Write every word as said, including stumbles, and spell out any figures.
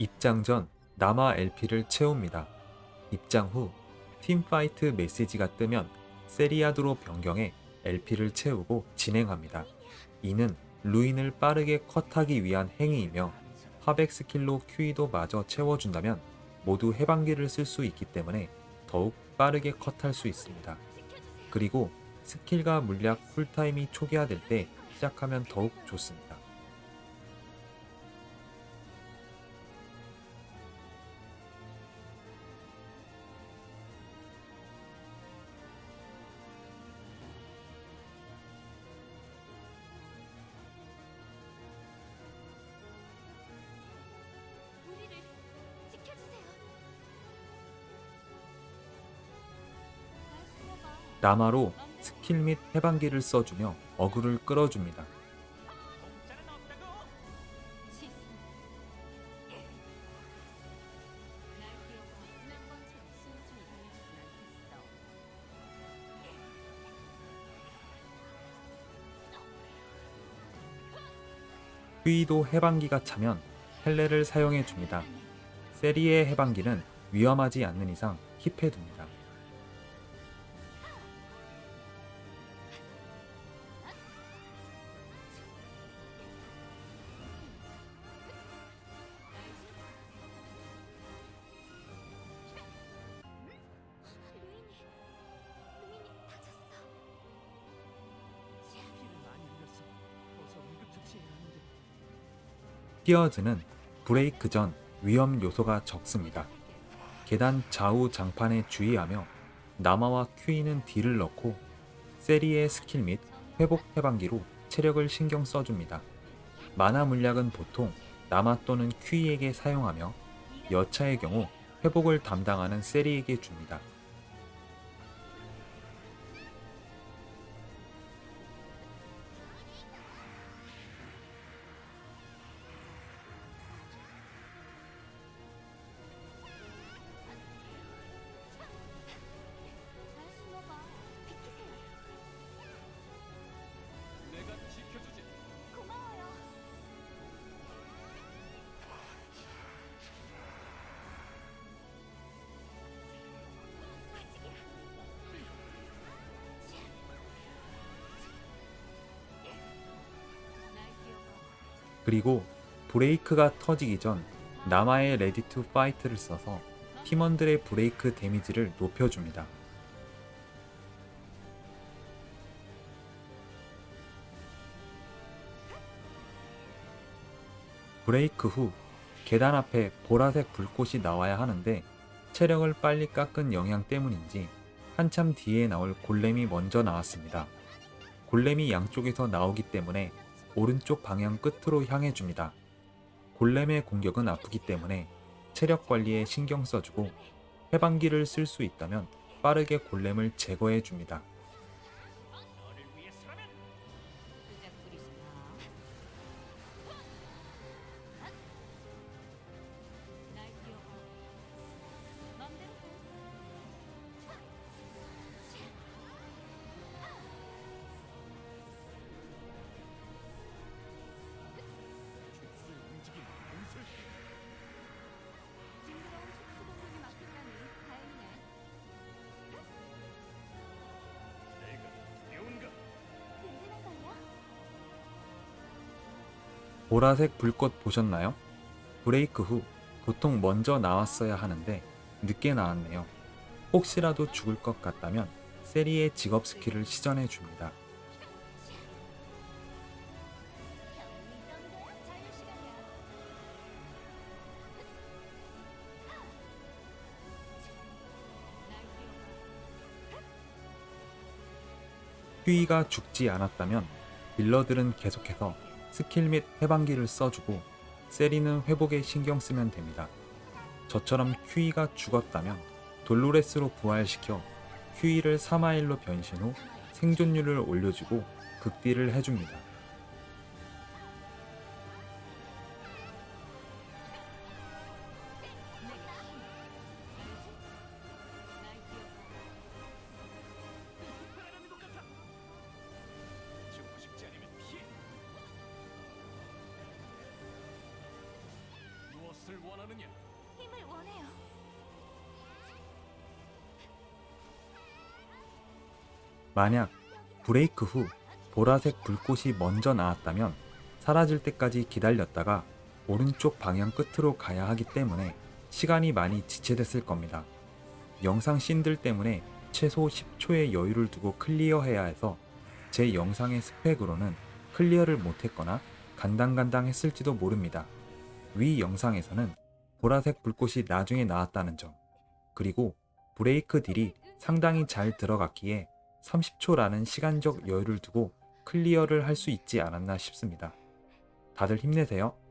입장 전 남아 엘피를 채웁니다. 입장 후 팀파이트 메시지가 뜨면 세리아드로 변경해 엘피를 채우고 진행합니다. 이는 루인을 빠르게 컷하기 위한 행위이며 화백 스킬로 큐이도 마저 채워준다면 모두 해방기를 쓸 수 있기 때문에 더욱 빠르게 컷할 수 있습니다. 그리고 스킬과 물약 쿨타임이 초기화될 때 시작하면 더욱 좋습니다. 우리를 지켜주세요. 날 숨어봐. 라마로 스킬 및 해방기를 써주며 어그를 끌어줍니다. 치스. 날 뛰어봐. 지난번처럼 순순히 당해주진 않겠어. 휘도 해방기가 차면 헬레를 사용해줍니다. 세리의 해방기는 위험하지 않는 이상 킵해둡니다. 루인이, 루인이 다쳤어. 피를 많이 흘렸어. 어서 응급처치해야 하는데. 피어즈는 브레이크 전 위험 요소가 적습니다. 계단 좌우 장판에 주의하며 나마와 큐이는 딜을 넣고 세리의 스킬 및 회복 해방기로 체력을 신경 써줍니다. 만화 물약은 보통 나마 또는 큐이에게 사용하며 여차의 경우 회복을 담당하는 세리에게 줍니다. 날 숨어봐. 비키세요. 내가 지켜주지. 고마워요. 아직이야. 날 뛰어봐. 그리고 브레이크가 터지기 전 나마의 레디 투 파이트를 써서 팀원들의 브레이크 데미지를 높여줍니다. 브레이크 후 계단 앞에 보라색 불꽃이 나와야 하는데 체력을 빨리 깎은 영향 때문인지 한참 뒤에 나올 골렘이 먼저 나왔습니다. 골렘이 양쪽에서 나오기 때문에 오른쪽 방향 끝으로 향해 줍니다. 골렘의 공격은 아프기 때문에 체력 관리에 신경 써주고 해방기를 쓸 수 있다면 빠르게 골렘을 제거해 줍니다. 너를 위해서라면. 수작 부리지 마. 날 뛰어봐. 맘대로 해. 주술의 움직임 공술. 징그러운 촉수 공격이 막혔다니 다행이네. 내가 배운가? 든든한걸요? 보라색 불꽃 보셨나요? 브레이크 후 보통 먼저 나왔어야 하는데 늦게 나왔네요. 혹시라도 죽을 것 같다면 세리의 직업 스킬을 시전해 줍니다. 자유시간이야. 날 뛰어봐. 휘이가 죽지 않았다면 딜러들은 계속해서 스킬 및 해방기를 써주고 세리는 회복에 신경 쓰면 됩니다. 저처럼 큐이가 죽었다면 돌로레스로 부활시켜 큐이를 사마일로 변신 후 생존율을 올려주고 극딜을 해줍니다. 날 뛰어봐. 바라는 것 같아. 죽고 싶지 않으면 피해. 무엇을 원하느냐? 원해요. 만약 브레이크 후 보라색 불꽃이 먼저 나왔다면 사라질 때까지 기다렸다가 오른쪽 방향 끝으로 가야 하기 때문에 시간이 많이 지체됐을 겁니다. 영상 씬들 때문에 최소 십 초의 여유를 두고 클리어해야 해서 제 영상의 스펙으로는 클리어를 못했거나 간당간당 했을지도 모릅니다. 위 영상에서는 보라색 불꽃이 나중에 나왔다는 점, 그리고 브레이크 딜이 상당히 잘 들어갔기에 삼십 초라는 시간적 여유를 두고 클리어를 할 수 있지 않았나 싶습니다. 다들 힘내세요.